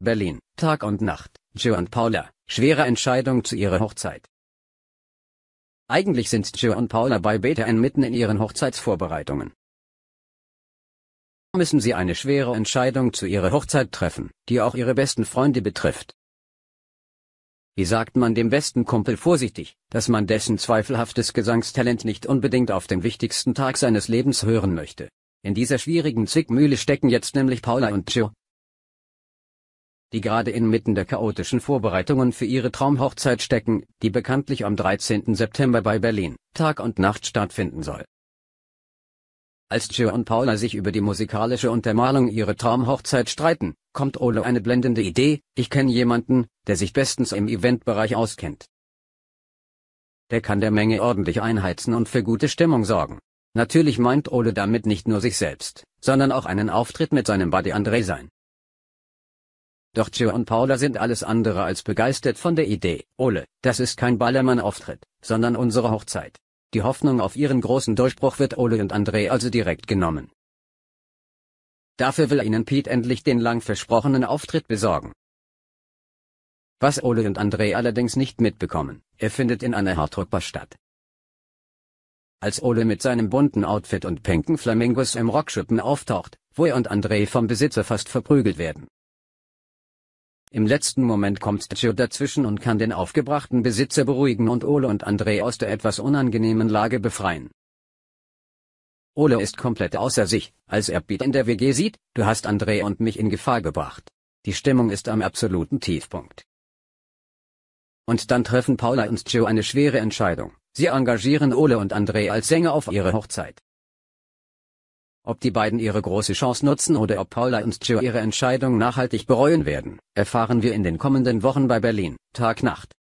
Berlin, Tag und Nacht. Joe und Paula, schwere Entscheidung zu ihrer Hochzeit. Eigentlich sind Joe und Paula bei BTN mitten in ihren Hochzeitsvorbereitungen. Müssen sie eine schwere Entscheidung zu ihrer Hochzeit treffen, die auch ihre besten Freunde betrifft. Wie sagt man dem besten Kumpel vorsichtig, dass man dessen zweifelhaftes Gesangstalent nicht unbedingt auf dem wichtigsten Tag seines Lebens hören möchte? In dieser schwierigen Zwickmühle stecken jetzt nämlich Paula und Joe, die gerade inmitten der chaotischen Vorbereitungen für ihre Traumhochzeit stecken, die bekanntlich am 13. September bei Berlin, Tag und Nacht stattfinden soll. Als Joe und Paula sich über die musikalische Untermalung ihrer Traumhochzeit streiten, kommt Ole eine blendende Idee: Ich kenne jemanden, der sich bestens im Eventbereich auskennt. Der kann der Menge ordentlich einheizen und für gute Stimmung sorgen. Natürlich meint Ole damit nicht nur sich selbst, sondern auch einen Auftritt mit seinem Buddy André sein. Doch Joe und Paula sind alles andere als begeistert von der Idee. Ole, das ist kein Ballermann-Auftritt, sondern unsere Hochzeit. Die Hoffnung auf ihren großen Durchbruch wird Ole und André also direkt genommen. Dafür will ihnen Pete endlich den lang versprochenen Auftritt besorgen. Was Ole und André allerdings nicht mitbekommen: Er findet in einer Hardrock-Bar statt. Als Ole mit seinem bunten Outfit und pinken Flamingos im Rockschuppen auftaucht, wo er und André vom Besitzer fast verprügelt werden. Im letzten Moment kommt Joe dazwischen und kann den aufgebrachten Besitzer beruhigen und Ole und André aus der etwas unangenehmen Lage befreien. Ole ist komplett außer sich, als er Pete in der WG sieht: Du hast André und mich in Gefahr gebracht. Die Stimmung ist am absoluten Tiefpunkt. Und dann treffen Paula und Joe eine schwere Entscheidung. Sie engagieren Ole und André als Sänger auf ihre Hochzeit. Ob die beiden ihre große Chance nutzen oder ob Paula und Joe ihre Entscheidung nachhaltig bereuen werden, erfahren wir in den kommenden Wochen bei Berlin, Tag Nacht.